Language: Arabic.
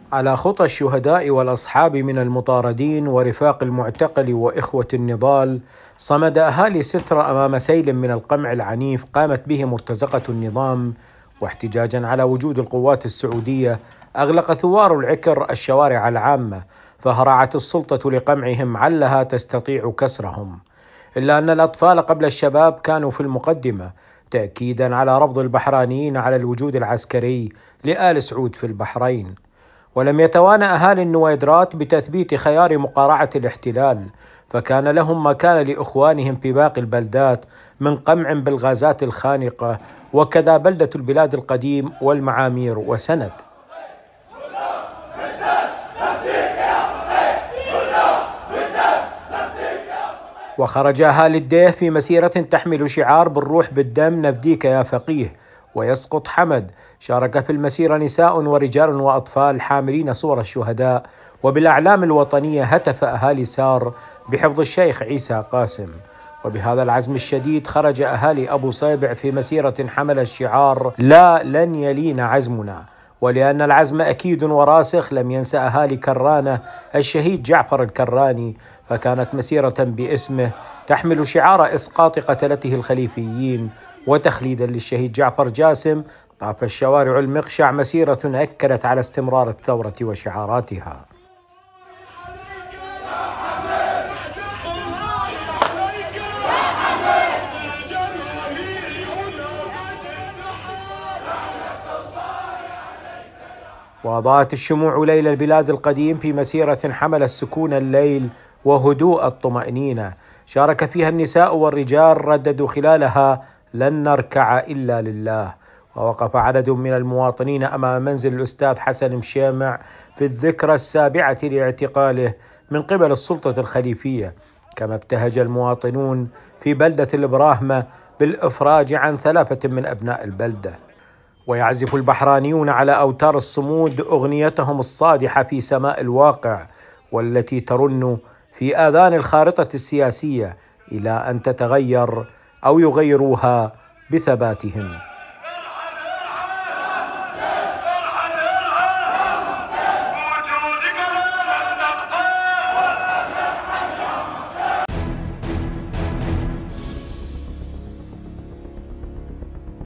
على خطى الشهداء والأصحاب من المطاردين ورفاق المعتقل وإخوة النضال، صمد أهالي سترة أمام سيل من القمع العنيف قامت به مرتزقة النظام، واحتجاجا على وجود القوات السعودية أغلق ثوار العكر الشوارع العامة، فهرعت السلطة لقمعهم علها تستطيع كسرهم، إلا أن الأطفال قبل الشباب كانوا في المقدمة، تأكيدا على رفض البحرانيين على الوجود العسكري لآل سعود في البحرين. ولم يتوانى أهالي النويدرات بتثبيت خيار مقارعة الاحتلال، فكان لهم ما كان لإخوانهم في باقي البلدات من قمع بالغازات الخانقة، وكذا بلدة البلاد القديم والمعامير وسند. وخرج أهالي الديه في مسيرة تحمل شعار بالروح بالدم نفديك يا فقيه ويسقط حمد. شارك في المسيرة نساء ورجال وأطفال حاملين صور الشهداء، وبالأعلام الوطنية هتف أهالي سار بحفظ الشيخ عيسى قاسم. وبهذا العزم الشديد خرج أهالي أبو صيبع في مسيرة حمل الشعار لا لن يلين عزمنا، ولأن العزم أكيد وراسخ لم ينسى أهالي كرانة الشهيد جعفر الكراني، فكانت مسيرة باسمه تحمل شعار إسقاط قتلته الخليفيين وتخليدا للشهيد جعفر جاسم. طاف الشوارع المقشع مسيرة أكدت على استمرار الثورة وشعاراتها. وأضاءت الشموع ليل البلاد القديم في مسيرة حمل السكون الليل وهدوء الطمأنينة، شارك فيها النساء والرجال، رددوا خلالها لن نركع إلا لله. ووقف عدد من المواطنين أمام منزل الأستاذ حسن مشيمع في الذكرى 7 لاعتقاله من قبل السلطة الخليفية، كما ابتهج المواطنون في بلدة البراهمة بالإفراج عن 3 من أبناء البلدة. ويعزف البحرانيون على أوتار الصمود أغنيتهم الصادحة في سماء الواقع، والتي ترن في آذان الخارطة السياسية إلى أن تتغير أو يغيروها بثباتهم.